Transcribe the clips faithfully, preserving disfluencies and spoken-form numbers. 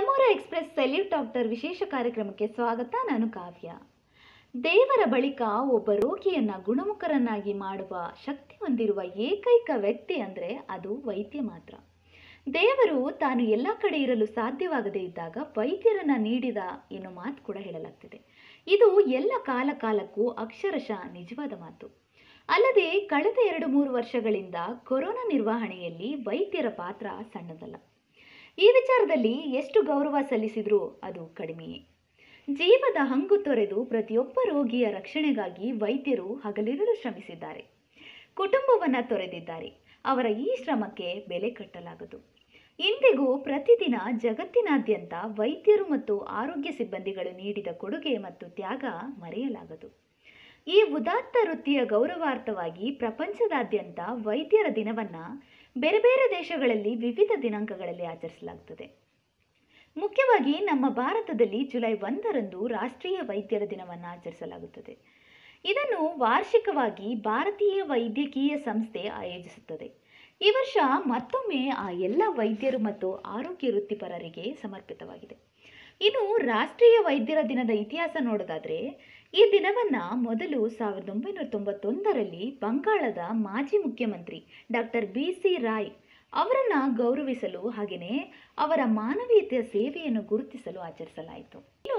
ನಮ್ಮೂರ express salute doctor ವಿಶೇಷ ಕಾರ್ಯಕ್ರಮಕ್ಕೆ ಸ್ವಾಗತ. ನಾನು ಕಾವ್ಯ. ದೇವರ ಬಳಿಕ ಒಬ್ಬ ರೋಗಿಯನ್ನ ಗುಣಮುಖರನ್ನಾಗಿ ಮಾಡುವ ಶಕ್ತಿ ಹೊಂದಿರುವ ಏಕೈಕ ವ್ಯಕ್ತಿ ಅಂದ್ರೆ ಅದು ವೈದ್ಯ ಮಾತ್ರ. ದೇವರು ತಾನು ಎಲ್ಲ ಕಡೆ ಇರಲು ಸಾಧ್ಯವಾಗದೇ ಇದ್ದಾಗ ವೈದ್ಯರನ್ನ ನೀಡಿದ ಎನ್ನುವ ಮಾತು ಕೂಡ ಹೇಳಲಾಗ್ತಿದೆ. ಇದು ಎಲ್ಲ ಕಾಲ ಕಾಲಕ್ಕೂ ಅಕ್ಷರಶಃ ನಿಜವಾದ ಮಾತು. ಅಲ್ಲದೆ ಕಳೆದ ಎರಡು ಮೂರು ವರ್ಷಗಳಿಂದ ಕೊರೋನಾ ನಿರ್ವಹಣೆಯಲ್ಲಿ ವೈದ್ಯರ ಪಾತ್ರ ಸಣ್ಣದಲ್ಲ. ಈ ವಿಚಾರದಲ್ಲಿ ಎಷ್ಟು ಗೌರವ ಸಲ್ಲಿಸಿದ್ರೂ ಅದು ಕಡಿಮೆಯೇ. ಜೀವದ ಹಂಗು ತೊರೆದು ಪ್ರತಿಯೊಬ್ಬ ರೋಗಿಯ ರಕ್ಷಣೆಗಾಗಿ ವೈದ್ಯರು ಹಗಲಿರುಳು ಶ್ರಮಿಸಿದ್ದಾರೆ. ಕುಟುಂಬವನ್ನ ತೊರೆದಿದ್ದಾರೆ. ಅವರ ಈ ಶ್ರಮಕ್ಕೆ ಬೆಲೆ ಕಟ್ಟಲಾಗದು. ಇಂದಿಗೂ ಪ್ರತಿದಿನ ಜಗತ್ತಿನಾದ್ಯಂತ ವೈದ್ಯರು ಮತ್ತು ಆರೋಗ್ಯ ಸಿಬ್ಬಂದಿಗಳು ನೀಡಿದ ಕೊಡುಗೆ ಮತ್ತು ತ್ಯಾಗ ಮರೆಯಲಾಗದು. ಈ ಉದಾತ್ತ ವೃತ್ತಿಯ ಗೌರವಾರ್ಥವಾಗಿ ಪ್ರಪಂಚದಾದ್ಯಂತ ವೈದ್ಯರ ದಿನವನ್ನ ಬೇರೆ ಬೇರೆ ದೇಶಗಳಲ್ಲಿ ವಿವಿಧ ದಿನಾಂಕಗಳಲ್ಲಿ ಆಚರಿಸಲಾಗುತ್ತದೆ. ಮುಖ್ಯವಾಗಿ ನಮ್ಮ ಭಾರತದಲ್ಲಿ ಜುಲೈ ಒಂದರಂದು ರಾಷ್ಟ್ರೀಯ ವೈದ್ಯರ ದಿನವನ್ನು ಆಚರಿಸಲಾಗುತ್ತದೆ. ಇದನ್ನು ವಾರ್ಷಿಕವಾಗಿ ಭಾರತೀಯ ವೈದ್ಯಕೀಯ ಸಂಸ್ಥೆ ಆಯೋಜಿಸುತ್ತದೆ. ಈ ವರ್ಷ ಮತ್ತೊಮ್ಮೆ ಆ ಎಲ್ಲ ವೈದ್ಯರು ಮತ್ತು ಆರೋಗ್ಯ ವೃತ್ತಿಪರರಿಗೆ ಸಮರ್ಪಿತವಾಗಿದೆ. ಇನ್ನು ರಾಷ್ಟ್ರೀಯ ವೈದ್ಯರ ದಿನದ ಇತಿಹಾಸ ನೋಡೋದಾದ್ರೆ, ಈ ದಿನವನ್ನ ಮೊದಲು ಸಾವಿರದ ಒಂಬೈನೂರ ತೊಂಬತ್ತೊಂದರಲ್ಲಿ ಬಂಗಾಳದ ಮಾಜಿ ಮುಖ್ಯಮಂತ್ರಿ ಡಾಕ್ಟರ್ ಬಿ ಸಿ ರಾಯ್ ಅವರನ್ನ ಗೌರವಿಸಲು ಹಾಗೆಯೇ ಅವರ ಮಾನವೀಯತೆಯ ಸೇವೆಯನ್ನು ಗುರುತಿಸಲು ಆಚರಿಸಲಾಯಿತು. ಇನ್ನು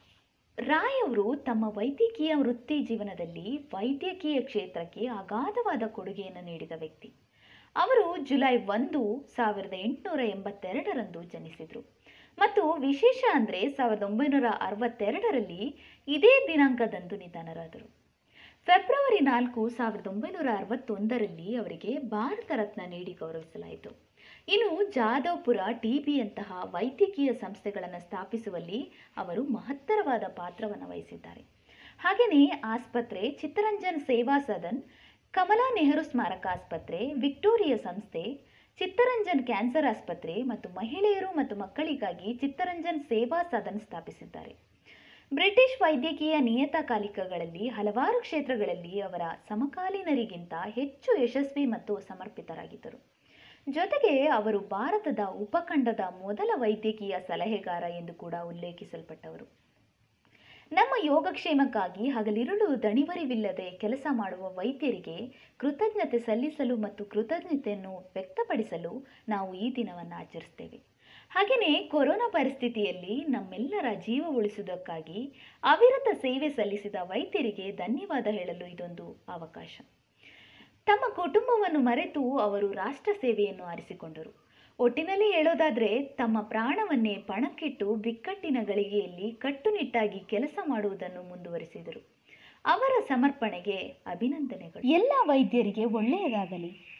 ರಾಯ್ ಅವರು ತಮ್ಮ ವೈದ್ಯಕೀಯ ವೃತ್ತಿ ಜೀವನದಲ್ಲಿ ವೈದ್ಯಕೀಯ ಕ್ಷೇತ್ರಕ್ಕೆ ಅಗಾಧವಾದ ಕೊಡುಗೆಯನ್ನು ನೀಡಿದ ವ್ಯಕ್ತಿ. ಅವರು ಜುಲೈ ಒಂದು ಸಾವಿರದ ಎಂಟುನೂರ ಎಂಬತ್ತೆರಡರಂದು ಜನಿಸಿದರು ಮತ್ತು ವಿಶೇಷ ಅಂದರೆ ಸಾವಿರದ ಒಂಬೈನೂರ ಅರವತ್ತೆರಡರಲ್ಲಿ ಇದೇ ದಿನಾಂಕದಂದು ನಿಧನರಾದರು. ಫೆಬ್ರವರಿ ನಾಲ್ಕು ಸಾವಿರದ ಒಂಬೈನೂರ ಅರವತ್ತೊಂದರಲ್ಲಿ ಅವರಿಗೆ ಭಾರತ ರತ್ನ ನೀಡಿ ಗೌರವಿಸಲಾಯಿತು. ಇನ್ನು ಜಾದವ್ಪುರ ಟಿಬಿಯಂತಹ ವೈದ್ಯಕೀಯ ಸಂಸ್ಥೆಗಳನ್ನು ಸ್ಥಾಪಿಸುವಲ್ಲಿ ಅವರು ಮಹತ್ತರವಾದ ಪಾತ್ರವನ್ನು ವಹಿಸಿದ್ದಾರೆ. ಹಾಗೆಯೇ ಆಸ್ಪತ್ರೆ, ಚಿತ್ತರಂಜನ್ ಸೇವಾ ಸದನ್, ಕಮಲಾ ನೆಹರು ಸ್ಮಾರಕ ಆಸ್ಪತ್ರೆ, ವಿಕ್ಟೋರಿಯಾ ಸಂಸ್ಥೆ, ಚಿತ್ತರಂಜನ್ ಕ್ಯಾನ್ಸರ್ ಆಸ್ಪತ್ರೆ ಮತ್ತು ಮಹಿಳೆಯರು ಮತ್ತು ಮಕ್ಕಳಿಗಾಗಿ ಚಿತ್ತರಂಜನ್ ಸೇವಾ ಸದನ್ ಸ್ಥಾಪಿಸಿದ್ದಾರೆ. ಬ್ರಿಟಿಷ್ ವೈದ್ಯಕೀಯ ನಿಯತಕಾಲಿಕಗಳಲ್ಲಿ ಹಲವಾರು ಕ್ಷೇತ್ರಗಳಲ್ಲಿ ಅವರ ಸಮಕಾಲೀನರಿಗಿಂತ ಹೆಚ್ಚು ಯಶಸ್ವಿ ಮತ್ತು ಸಮರ್ಪಿತರಾಗಿದ್ದರು. ಜೊತೆಗೆ ಅವರು ಭಾರತದ ಉಪಖಂಡದ ಮೊದಲ ವೈದ್ಯಕೀಯ ಸಲಹೆಗಾರ ಎಂದು ಕೂಡ ಉಲ್ಲೇಖಿಸಲ್ಪಟ್ಟವರು. ನಮ್ಮ ಯೋಗಕ್ಷೇಮಕ್ಕಾಗಿ ಹಗಲಿರುಳು ದಣಿವರಿವಿಲ್ಲದೆ ಕೆಲಸ ಮಾಡುವ ವೈದ್ಯರಿಗೆ ಕೃತಜ್ಞತೆ ಸಲ್ಲಿಸಲು ಮತ್ತು ಕೃತಜ್ಞತೆಯನ್ನು ವ್ಯಕ್ತಪಡಿಸಲು ನಾವು ಈ ದಿನವನ್ನು ಆಚರಿಸ್ತೇವೆ. ಹಾಗೆಯೇ ಕೊರೋನಾ ಪರಿಸ್ಥಿತಿಯಲ್ಲಿ ನಮ್ಮೆಲ್ಲರ ಜೀವ ಉಳಿಸುವುದಕ್ಕಾಗಿ ಅವಿರತ ಸೇವೆ ಸಲ್ಲಿಸಿದ ವೈದ್ಯರಿಗೆ ಧನ್ಯವಾದ ಹೇಳಲು ಇದೊಂದು ಅವಕಾಶ. ತಮ್ಮ ಕುಟುಂಬವನ್ನು ಮರೆತು ಅವರು ರಾಷ್ಟ್ರ ಸೇವೆಯನ್ನು ಆರಿಸಿಕೊಂಡರು. ಒಟ್ಟಿನಲ್ಲಿ ಹೇಳೋದಾದ್ರೆ, ತಮ್ಮ ಪ್ರಾಣವನ್ನೇ ಪಣಕ್ಕಿಟ್ಟು ಬಿಕ್ಕಟ್ಟಿನ ಗಳಿಗೆಯಲ್ಲಿ ಕಟ್ಟುನಿಟ್ಟಾಗಿ ಕೆಲಸ ಮಾಡುವುದನ್ನು ಮುಂದುವರಿಸಿದರು. ಅವರ ಸಮರ್ಪಣೆಗೆ ಅಭಿನಂದನೆಗಳು. ಎಲ್ಲ ವೈದ್ಯರಿಗೆ ಒಳ್ಳೆಯದಾಗಲಿ.